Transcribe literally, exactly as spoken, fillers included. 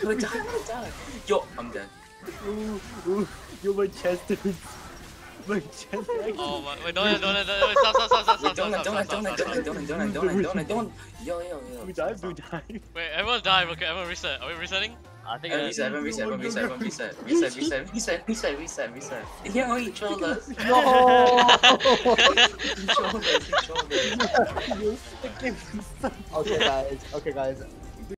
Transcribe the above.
I'm gonna die, I'm gonna die. Yo, I'm dead. Ooh, ooh, yo, my chest hurts. My chest hurts. Oh my, wait, don't, don't, don't, don't, stop, stop, stop, stop, Wait, stop, don't, stop, don't, stop, don't, stop, don't, stop. don't, don't, don't, don't, don't, don't. Yo, yo, yo. Do dive, do dive. Wait, everyone dive, okay, everyone reset. Are we resetting? I think Everyone uh, reset, everyone reset, everyone reset, everyone reset, reset, reset, reset, reset, reset, reset. Yo, he trolled us. No! He trolled us, he trolled us. Okay, guys. Okay, guys.